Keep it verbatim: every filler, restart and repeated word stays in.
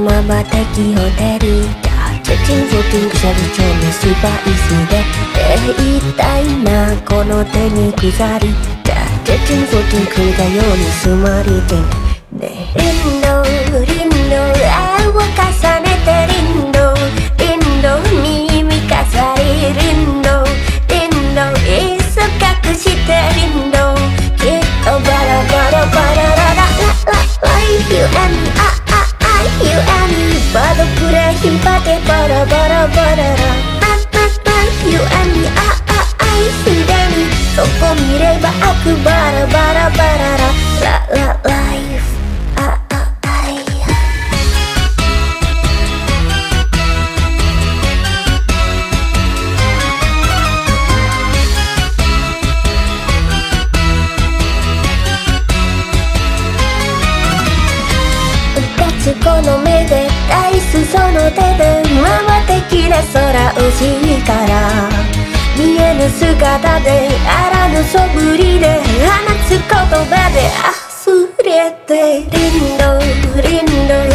まばたきホテルチェチンフォティングシャルチョンのスパイスでえ痛いなこの手に鎖チェチンフォティングだようにすまりてねリンドリンド愛を重ねてリンドリンド耳飾りリンドリンドいっそ隠してリンドきっとバラバラバラララララ Like you and me I I I you and me バードプレイ引っ張ってバラバラバララ Like you and me I I I すでにそこ見れば悪バラバラバララララ Lifeこの目でダイスその手で回ってきな空惜しいから見えぬ姿であらぬそぶりで放つ言葉で溢れてリンドリンド